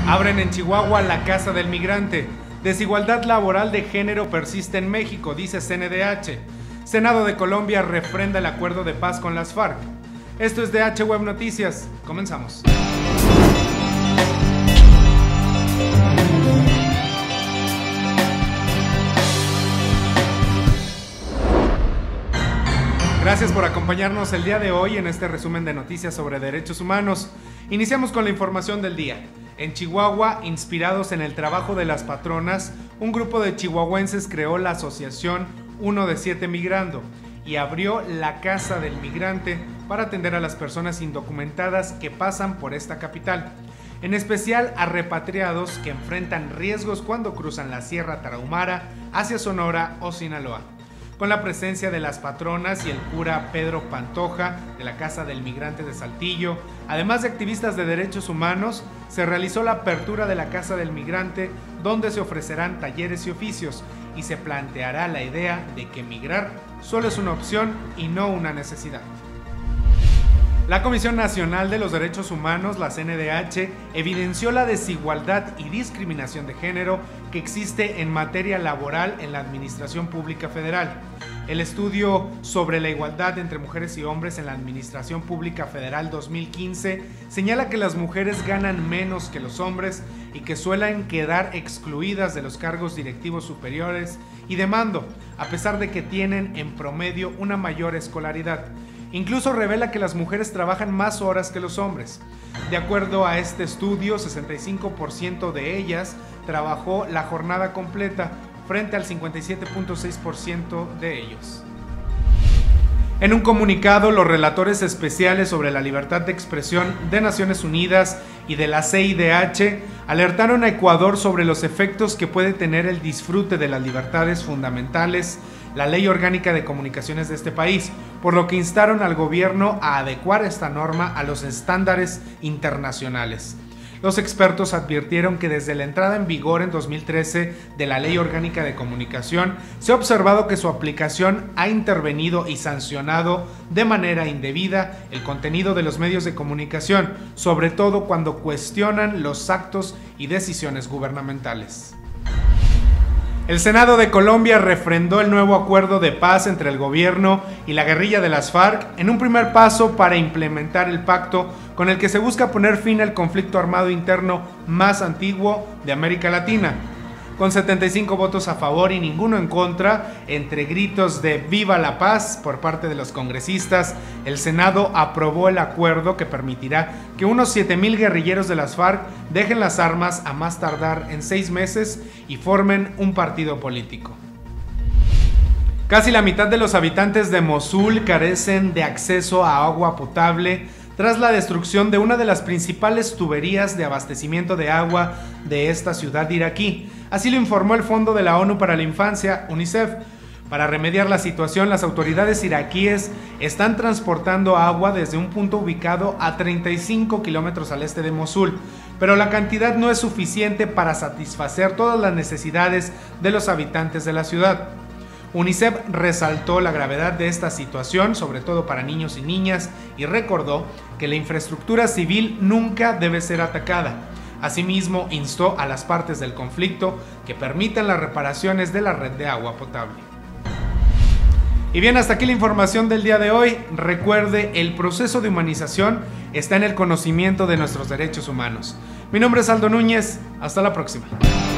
Abren en Chihuahua la Casa del Migrante. Desigualdad laboral de género persiste en México, dice CNDH. Senado de Colombia refrenda el acuerdo de paz con las FARC. Esto es DH Web Noticias. Comenzamos. Gracias por acompañarnos el día de hoy en este resumen de noticias sobre derechos humanos. Iniciamos con la información del día. En Chihuahua, inspirados en el trabajo de las patronas, un grupo de chihuahuenses creó la asociación 1 de 7 Migrando y abrió la Casa del Migrante para atender a las personas indocumentadas que pasan por esta capital, en especial a repatriados que enfrentan riesgos cuando cruzan la Sierra Tarahumara hacia Sonora o Sinaloa. Con la presencia de las patronas y el cura Pedro Pantoja de la Casa del Migrante de Saltillo, además de activistas de derechos humanos, se realizó la apertura de la Casa del Migrante, donde se ofrecerán talleres y oficios y se planteará la idea de que migrar solo es una opción y no una necesidad. La Comisión Nacional de los Derechos Humanos, la CNDH, evidenció la desigualdad y discriminación de género que existe en materia laboral en la Administración Pública Federal. El estudio sobre la igualdad entre mujeres y hombres en la Administración Pública Federal 2015 señala que las mujeres ganan menos que los hombres y que suelen quedar excluidas de los cargos directivos superiores y de mando, a pesar de que tienen en promedio una mayor escolaridad. Incluso revela que las mujeres trabajan más horas que los hombres. De acuerdo a este estudio, 65% de ellas trabajó la jornada completa frente al 57.6% de ellos. En un comunicado, los relatores especiales sobre la libertad de expresión de Naciones Unidas y de la CIDH alertaron a Ecuador sobre los efectos que puede tener el disfrute de las libertades fundamentales, la Ley Orgánica de Comunicaciones de este país, por lo que instaron al gobierno a adecuar esta norma a los estándares internacionales. Los expertos advirtieron que desde la entrada en vigor en 2013 de la Ley Orgánica de Comunicación se ha observado que su aplicación ha intervenido y sancionado de manera indebida el contenido de los medios de comunicación, sobre todo cuando cuestionan los actos y decisiones gubernamentales. El Senado de Colombia refrendó el nuevo acuerdo de paz entre el gobierno y la guerrilla de las FARC en un primer paso para implementar el pacto con el que se busca poner fin al conflicto armado interno más antiguo de América Latina. Con 75 votos a favor y ninguno en contra, entre gritos de ¡Viva la paz! Por parte de los congresistas, el Senado aprobó el acuerdo que permitirá que unos 7,000 guerrilleros de las FARC dejen las armas a más tardar en 6 meses y formen un partido político. Casi la mitad de los habitantes de Mosul carecen de acceso a agua potable tras la destrucción de una de las principales tuberías de abastecimiento de agua de esta ciudad iraquí. Así lo informó el Fondo de la ONU para la Infancia, UNICEF. Para remediar la situación, las autoridades iraquíes están transportando agua desde un punto ubicado a 35 kilómetros al este de Mosul, pero la cantidad no es suficiente para satisfacer todas las necesidades de los habitantes de la ciudad. UNICEF resaltó la gravedad de esta situación, sobre todo para niños y niñas, y recordó que la infraestructura civil nunca debe ser atacada. Asimismo, instó a las partes del conflicto que permitan las reparaciones de la red de agua potable. Y bien, hasta aquí la información del día de hoy. Recuerde, el proceso de humanización está en el conocimiento de nuestros derechos humanos. Mi nombre es Aldo Núñez. Hasta la próxima.